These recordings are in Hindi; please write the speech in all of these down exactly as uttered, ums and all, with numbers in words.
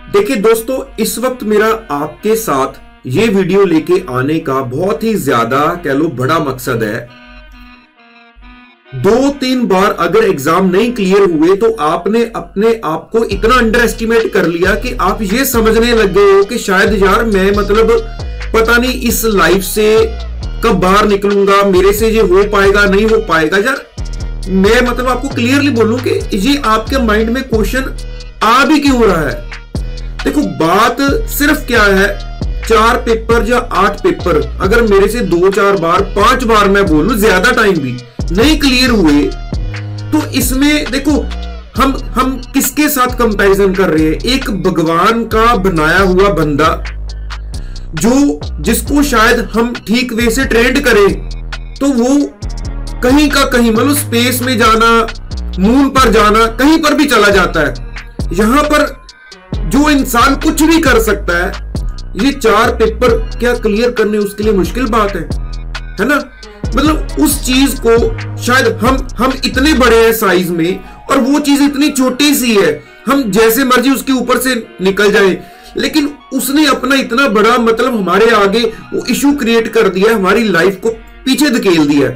देखिए दोस्तों, इस वक्त मेरा आपके साथ ये वीडियो लेके आने का बहुत ही ज्यादा कह लो बड़ा मकसद है। दो तीन बार अगर एग्जाम नहीं क्लियर हुए तो आपने अपने आप को इतना अंडर एस्टिमेट कर लिया कि आप ये समझने लग गए हो कि शायद यार मैं मतलब पता नहीं इस लाइफ से कब बाहर निकलूंगा, मेरे से ये हो पाएगा नहीं हो पाएगा। यार मैं मतलब आपको क्लियरली बोलूं कि ये आपके माइंड में क्वेश्चन आ भी क्यों रहा है। देखो बात सिर्फ क्या है, चार पेपर या आठ पेपर अगर मेरे से दो चार बार पांच बार मैं बोलूं ज्यादा टाइम भी नहीं क्लियर हुए तो इसमें देखो हम हम किसके साथ कंपैरिजन कर रहे हैं। एक भगवान का बनाया हुआ बंदा जो जिसको शायद हम ठीक वे से ट्रेंड करें तो वो कहीं का कहीं मतलब स्पेस में जाना, मून पर जाना, कहीं पर भी चला जाता है। यहां पर जो इंसान कुछ भी कर सकता है, ये चार पेपर क्या क्लियर करने उसके लिए मुश्किल बात है, है ना। मतलब उस चीज को शायद हम हम इतने बड़े हैं साइज में और वो चीज इतनी छोटी सी है, हम जैसे मर्जी उसके ऊपर से निकल जाए, लेकिन उसने अपना इतना बड़ा मतलब हमारे आगे वो इशू क्रिएट कर दिया, हमारी लाइफ को पीछे धकेल दिया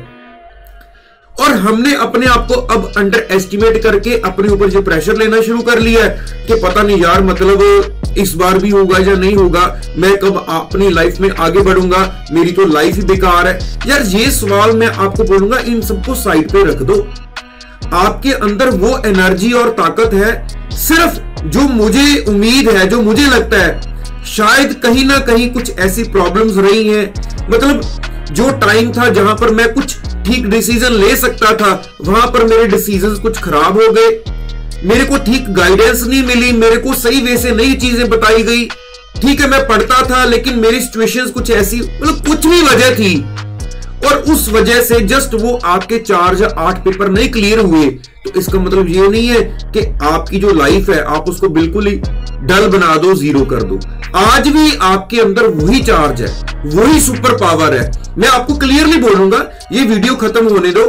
और हमने अपने आप को अब अंडर एस्टिमेट करके अपने ऊपर जो प्रेशर लेना शुरू कर लिया है कि पता नहीं यार मतलब इस बार भी होगा या नहीं होगा, मैं कब अपनी लाइफ में आगे बढ़ूंगा, मेरी तो लाइफ ही बेकार है। यार ये सवाल मैं आपको बोलूंगा, इन सबको साइड पे रख दो। आपके अंदर वो एनर्जी और ताकत है, सिर्फ जो मुझे उम्मीद है, जो मुझे लगता है शायद कहीं ना कहीं कुछ ऐसी प्रॉब्लम्स रही हैं, मतलब जो टाइम था जहां पर मैं कुछ ठीक डिसीजन ले सकता था वहां पर मेरे डिसीजंस कुछ खराब हो गए, मेरे को ठीक गाइडेंस नहीं मिली, मेरे को सही वे से नई चीजें बताई गई। ठीक है मैं पढ़ता था लेकिन मेरी सिचुएशंस कुछ ऐसी, मतलब कुछ भी वजह थी और उस वजह से जस्ट वो आपके चार या आठ पेपर नहीं क्लियर हुए तो इसका मतलब ये नहीं है कि आपकी जो लाइफ है आप उसको बिल्कुल ही डल बना दो, जीरो कर दो। आज भी आपके अंदर वही चार्ज है, वही सुपर पावर है। मैं आपको क्लियरली बोलूंगा, ये वीडियो खत्म होने दो,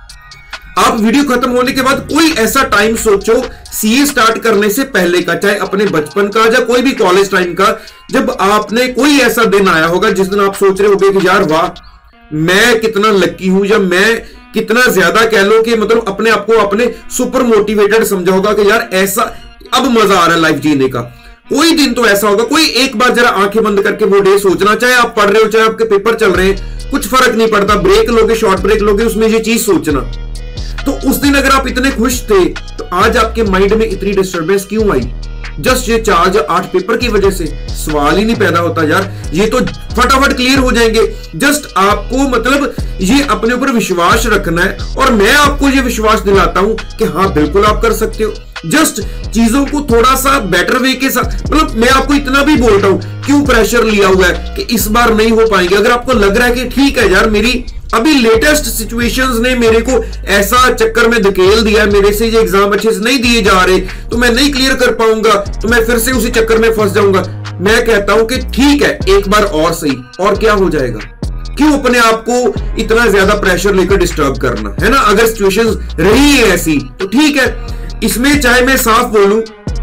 आप वीडियो खत्म होने के बाद कोई ऐसा टाइम सोचो सीए स्टार्ट करने से पहले का, चाहे अपने बचपन का या कोई भी कॉलेज टाइम का, जब आपने कोई ऐसा दिन आया होगा जिस दिन आप सोच रहे होगे कि यार वाह मैं कितना लकी हूं या मैं कितना ज्यादा कह लो कि मतलब अपने आप को अपने सुपर मोटिवेटेड समझा होगा कि यार ऐसा अब मजा आ रहा है लाइफ जीने का। कोई दिन तो ऐसा होगा, कोई एक बार जरा आंखें बंद करके वो डे सोचना, चाहे आप पढ़ रहे हो चाहे आपके पेपर चल रहे हैं, कुछ फर्क नहीं पड़ता, ब्रेक लोगे शॉर्ट ब्रेक लोगे, उसमें ये चीज सोचना। तो उस दिन अगर आप इतने खुश थे तो आज आपके माइंड में इतनी डिस्टर्बेंस क्यों आई? जस्ट ये चार या आठ पेपर की वजह से? सवाल ही नहीं पैदा होता यार, ये तो फटाफट क्लियर हो जाएंगे। जस्ट आपको मतलब ये अपने ऊपर विश्वास रखना है और मैं आपको ये विश्वास दिलाता हूं कि हाँ बिल्कुल आप कर सकते हो। जस्ट चीजों को थोड़ा सा बेटर वे के साथ, मतलब मैं आपको इतना भी बोलता हूं, क्यों प्रेशर लिया हुआ है कि इस बार नहीं हो पाएंगे। अगर आपको लग रहा है कि ठीक है यार मेरी अभी लेटेस्ट सिचुएशंस ने मेरे को ऐसा चक्कर में धकेल दिया, मेरे से ये एग्जाम अच्छे से नहीं दिए जा रहे तो मैं नहीं क्लियर कर पाऊंगा, तो मैं फिर से उसी चक्कर में फंस जाऊंगा, मैं कहता हूं कि ठीक है एक बार और सही, और क्या हो जाएगा, क्यों अपने आप को इतना ज्यादा प्रेशर लेकर डिस्टर्ब करना, है ना। अगर सिचुएशंस रही है ऐसी तो ठीक है, इसमें चाहे मैं साफ बोलूं,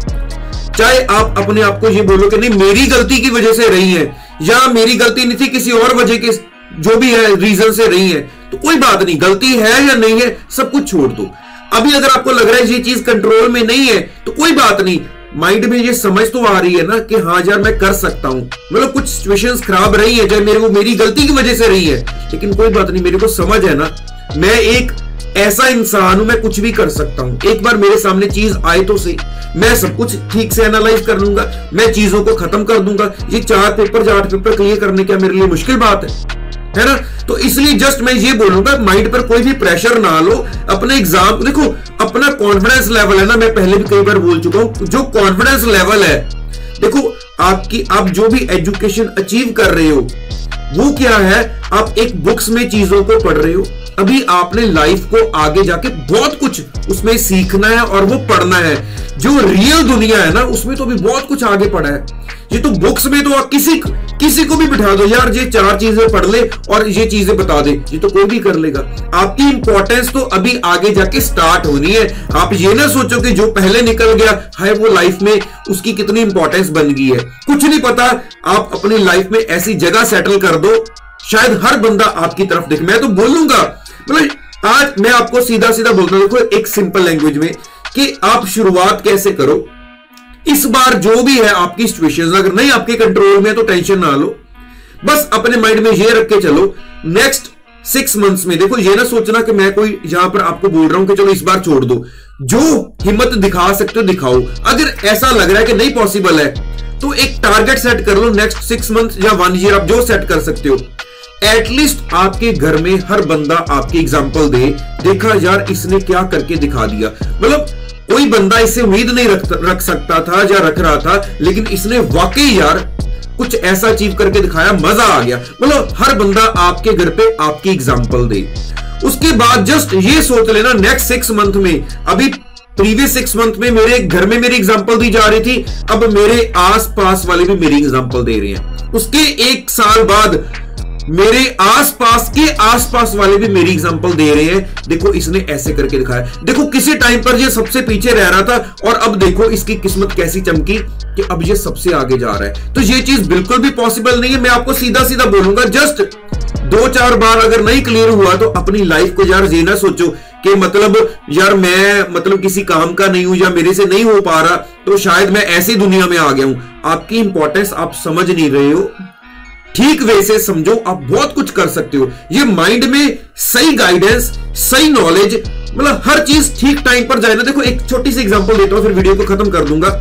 चाहे आप अपने आप को ये बोलो कि नहीं मेरी गलती की वजह से रही है या मेरी गलती नहीं थी किसी और वजह के जो भी है रीजन से रही है, तो कोई बात नहीं, गलती है या नहीं है सब कुछ छोड़ दो। अभी अगर आपको लग रहा है ये चीज कंट्रोल में नहीं है तो कोई बात नहीं, माइंड में ये समझ तो आ रही है ना कि हाँ यार मैं कर सकता हूं, मतलब कुछ सिचुएशंस खराब रही है चाहे मेरे को मेरी गलती की वजह से रही है, लेकिन कोई बात नहीं, मेरे को समझ है ना, मैं एक ऐसा इंसान हूं, मैं कुछ भी कर सकता हूं। एक बार मेरे सामने चीज आए तो सही, मैं सब कुछ ठीक से एनालाइज कर लूंगा, मैं चीजों को खत्म कर दूंगा। ये चार पेपर या आठ पेपर क्लियर करने क्या मेरे लिए मुश्किल बात है, है ना। तो इसलिए जस्ट मैं ये बोलूंगा माइंड पर कोई भी प्रेशर ना लो। अपने एग्जाम देखो, अपना कॉन्फिडेंस लेवल है ना, मैं पहले भी कई बार बोल चुका हूं, जो कॉन्फिडेंस लेवल है देखो आपकी, आप जो भी एजुकेशन अचीव कर रहे हो वो क्या है, आप एक बुक्स में चीजों को पढ़ रहे हो, अभी आपने लाइफ को आगे जाके बहुत कुछ उसमें सीखना है और वो पढ़ना है। जो रियल दुनिया है ना, उसमें तो अभी बहुत कुछ आगे पड़ा है। ये तो बुक्स में तो किसी किसी को भी बिठा दो यार, ये चार चीजें पढ़ ले और ये चीजें बता दे, ये तो कोई भी कर लेगा। आपकी इंपॉर्टेंस तो अभी आगे जाके स्टार्ट होनी है। आप ये ना सोचो कि जो पहले निकल गया है वो लाइफ में उसकी कितनी इंपॉर्टेंस बन गई है, कुछ नहीं पता। आप अपनी लाइफ में ऐसी जगह सेटल कर दो, शायद हर बंदा आपकी तरफ देखे। मैं तो बोलूंगा, मतलब आज मैं आपको सीधा सीधा बोलता हूं, देखो एक सिंपल लैंग्वेज में, कि आप शुरुआत कैसे करो। इस बार जो भी है आपकी सिचुएशन अगर नहीं आपके कंट्रोल में है तो टेंशन ना लो, बस अपने माइंड में ये रख के चलो नेक्स्ट सिक्स मंथ्स में। देखो ये ना सोचना कि मैं कोई यहां पर आपको बोल रहा हूं कि चलो इस बार छोड़ दो। जो हिम्मत दिखा सकते हो दिखाओ। अगर ऐसा लग रहा है कि नहीं पॉसिबल है तो एक टारगेट सेट कर लो, नेक्स्ट सिक्स मंथ या वन ईयर आप जो सेट कर सकते हो। एटलीस्ट आपके घर में हर बंदा आपकी एग्जांपल दे, देखा यार इसने क्या करके दिखा दिया। मतलब कोई बंदा इससे उम्मीद नहीं रख, रख सकता था या रख रहा था, लेकिन इसने वाकई यार कुछ ऐसा अचीव करके दिखाया, मजा आ गया। मतलब हर बंदा आपके घर पे आपकी एग्जांपल दे। उसके बाद जस्ट ये सोच लेना नेक्स्ट सिक्स मंथ में, अभी प्रीवियस सिक्स मंथ में मेरे घर में मेरी एग्जांपल दी जा रही थी, अब मेरे आस पास वाले भी मेरी एग्जांपल दे रहे हैं। उसके एक साल बाद मेरे आसपास के आसपास वाले भी मेरी एग्जांपल दे रहे हैं, देखो इसने ऐसे करके दिखाया। देखो किसी टाइम पर ये सबसे पीछे रह रहा था और अब देखो इसकी किस्मत कैसी चमकी कि अब ये सबसे आगे जा रहा है। तो ये चीज बिल्कुल भी पॉसिबल नहीं है। मैं आपको सीधा सीधा बोलूंगा, जस्ट दो चार बार अगर नहीं क्लियर हुआ तो अपनी लाइफ को यार ये ना सोचो कि मतलब यार मैं मतलब किसी काम का नहीं हूं या मेरे से नहीं हो पा रहा तो शायद मैं ऐसी दुनिया में आ गया हूं। आपकी इंपॉर्टेंस आप समझ नहीं रहे हो, ठीक वैसे समझो, आप बहुत कुछ कर सकते हो। ये माइंड में सही गाइडेंस, सही नॉलेज, मतलब हर चीज ठीक टाइम पर जाए ना। देखो एक छोटी सी एग्जांपल देता हूं फिर वीडियो को खत्म कर दूंगा।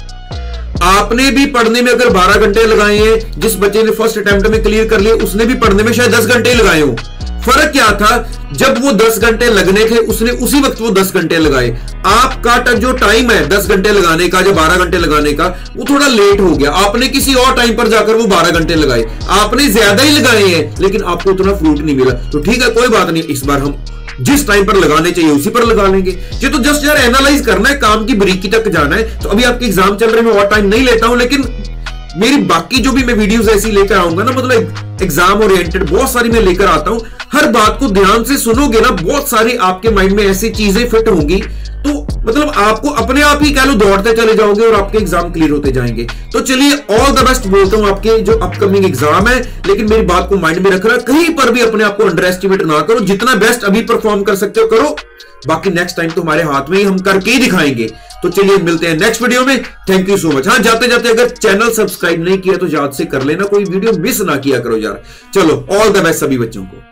आपने भी पढ़ने में अगर बारह घंटे लगाए हैं, जिस बच्चे ने फर्स्ट अटेम्प्ट में क्लियर कर लिया उसने भी पढ़ने में शायद दस घंटे लगाए हो। फर्क क्या था, जब वो दस घंटे लगने थे उसने उसी वक्त वो दस घंटे लगाए। आपका जो टाइम है दस घंटे लगाने का या बारह घंटे लगाने का वो थोड़ा लेट हो गया। आपने किसी और टाइम पर जाकर वो बारह घंटे लगाए, आपने ज्यादा ही लगाए हैं लेकिन आपको उतना फ्रूट नहीं मिला। तो ठीक है कोई बात नहीं, इस बार हम जिस टाइम पर लगाने चाहिए उसी पर लगा लेंगे। ये तो जस्ट यार एनालाइज करना है, काम की बारीकी तक जाना है। तो अभी आपके एग्जाम चल रहे हैं, मैं और टाइम नहीं लेता हूं, लेकिन मेरी बाकी जो भी मैं वीडियोस ऐसी लेकर आऊंगा ना, मतलब एग्जाम ओरिएंटेड बहुत सारी मैं लेकर आता हूं। हर बात को ध्यान से सुनोगे ना, बहुत सारी आपके माइंड में ऐसी चीजें फिट होंगी तो मतलब आपको अपने आप ही कह लो दौड़ते चले जाओगे और आपके एग्जाम क्लियर होते जाएंगे। तो चलिए ऑल द बेस्ट बोलता हूं आपके जो अपकमिंग एग्जाम है, लेकिन मेरी बात को माइंड में रखना, कहीं पर भी अपने आप को अंडर एस्टिमेट ना करो। जितना बेस्ट अभी परफॉर्म कर सकते हो करो, बाकी नेक्स्ट टाइम तो हमारे हाथ में ही, हम करके ही दिखाएंगे। तो चलिए मिलते हैं नेक्स्ट वीडियो में। Thank you so much. हाँ जाते जाते अगर चैनल सब्सक्राइब नहीं किया तो याद से कर लेना, कोई वीडियो मिस ना किया करो यार। चलो ऑल द बेस्ट सभी बच्चों को।